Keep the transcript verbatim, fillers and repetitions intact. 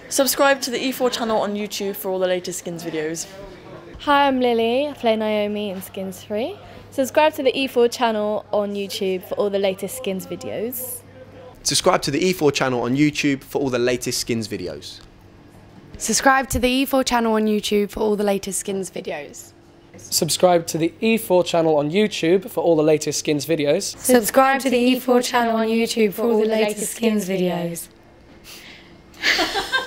Subscribe to the E four channel on YouTube for all the latest Skins videos. Hi, I'm Lily. I play Naomi in Skins three. Subscribe to the E four channel on YouTube for all the latest Skins videos. Subscribe to the E four channel on YouTube for all the latest Skins videos. Subscribe to the E four channel on YouTube for all the latest Skins videos. Subscribe to the E four channel on YouTube for all the latest Skins videos. Subscribe to the E four channel on YouTube for all the latest Skins videos.